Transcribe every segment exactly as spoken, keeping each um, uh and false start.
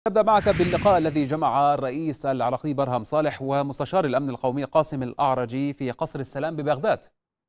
أبدأ معك باللقاء الذي جمع الرئيس العراقي برهم صالح ومستشار الأمن القومي قاسم الأعرجي في قصر السلام ببغداد.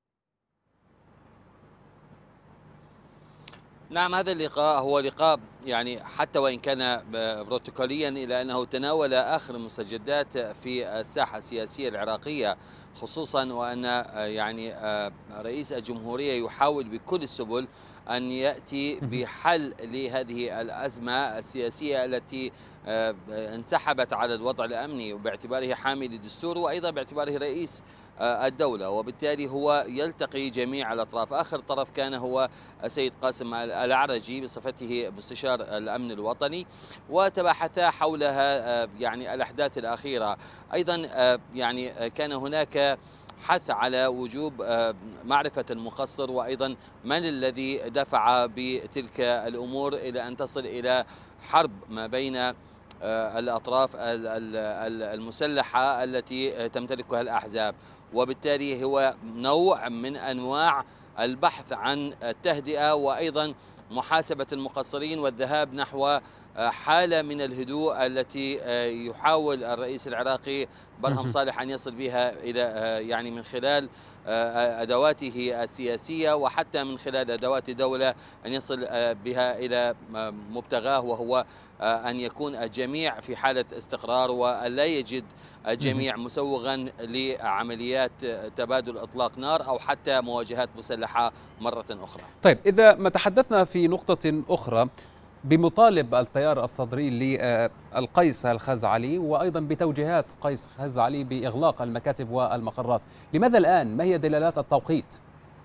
نعم، هذا اللقاء هو لقاء يعني حتى وإن كان بروتوكوليا إلا أنه تناول آخر المستجدات في الساحة السياسية العراقية، خصوصا وأن يعني رئيس الجمهورية يحاول بكل السبل أن يأتي بحل لهذه الأزمة السياسية التي انسحبت على الوضع الأمني، وباعتباره حامي للدستور وأيضا باعتباره رئيس الدولة، وبالتالي هو يلتقي جميع الأطراف. آخر طرف كان هو السيد قاسم الأعرجي بصفته مستشار الأمن الوطني، وتباحثا حولها يعني الأحداث الأخيرة. أيضا يعني كان هناك حث على وجوب معرفة المقصر وأيضا من الذي دفع بتلك الأمور إلى أن تصل إلى حرب ما بين الأطراف المسلحة التي تمتلكها الأحزاب، وبالتالي هو نوع من أنواع البحث عن التهدئة وأيضا محاسبة المقصرين والذهاب نحو حالة من الهدوء التي يحاول الرئيس العراقي برهم صالح أن يصل بها إلى يعني من خلال أدواته السياسية وحتى من خلال أدوات الدولة أن يصل بها إلى مبتغاه، وهو أن يكون الجميع في حالة استقرار وأن لا يجد الجميع مسوغا لعمليات تبادل إطلاق نار أو حتى مواجهات مسلحة مرة أخرى. طيب، إذا ما تحدثنا في نقطة أخرى بمطالب التيار الصدري للقيس الخزعلي وأيضا بتوجيهات قيس خزعلي بإغلاق المكاتب والمقرات، لماذا الآن؟ ما هي دلالات التوقيت؟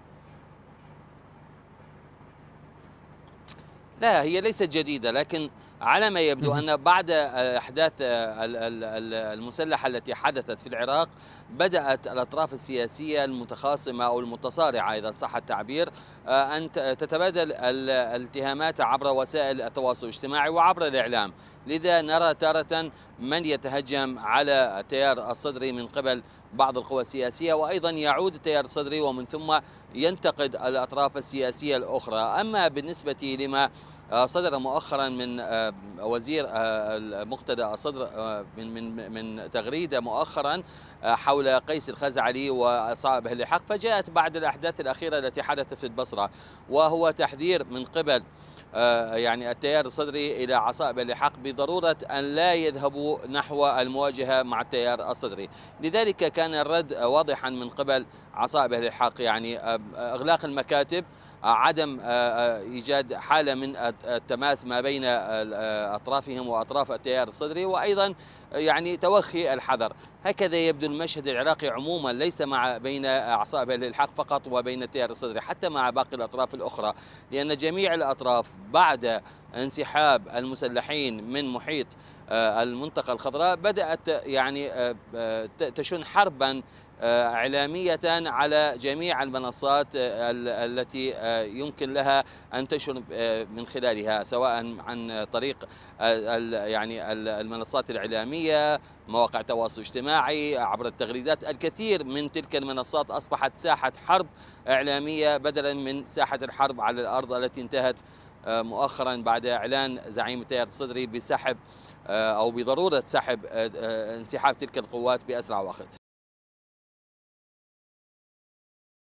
لا، هي ليست جديدة، لكن على ما يبدو أن بعد الأحداث المسلحة التي حدثت في العراق بدأت الأطراف السياسية المتخاصمة أو المتصارعة إذا صح التعبير أن تتبادل الاتهامات عبر وسائل التواصل الاجتماعي وعبر الإعلام. لذا نرى تارة من يتهجم على التيار الصدري من قبل بعض القوى السياسية، وأيضا يعود التيار الصدري ومن ثم ينتقد الأطراف السياسية الأخرى. أما بالنسبة لما صدر مؤخرا من وزير مقتدى الصدر من من من تغريده مؤخرا حول قيس الخزعلي واصحابه اللحاق، فجاءت بعد الاحداث الاخيره التي حدثت في البصره، وهو تحذير من قبل يعني التيار الصدري الى عصائب اللحاق بضروره ان لا يذهبوا نحو المواجهه مع التيار الصدري. لذلك كان الرد واضحا من قبل عصائب اللحاق، يعني اغلاق المكاتب، عدم إيجاد حالة من التماس ما بين أطرافهم وأطراف التيار الصدري، وأيضا يعني توخي الحذر. هكذا يبدو المشهد العراقي عموما، ليس مع بين أعصاب الإلحاق فقط وبين التيار الصدري، حتى مع باقي الأطراف الأخرى، لأن جميع الأطراف بعد انسحاب المسلحين من محيط المنطقة الخضراء بدأت يعني تشن حربا إعلامية على جميع المنصات التي يمكن لها أن تنشر من خلالها، سواء عن طريق يعني المنصات الإعلامية، مواقع التواصل الاجتماعي، عبر التغريدات. الكثير من تلك المنصات أصبحت ساحة حرب إعلامية بدلا من ساحة الحرب على الأرض التي انتهت مؤخرا بعد إعلان زعيم التيار الصدري بسحب أو بضرورة سحب انسحاب تلك القوات بأسرع وقت.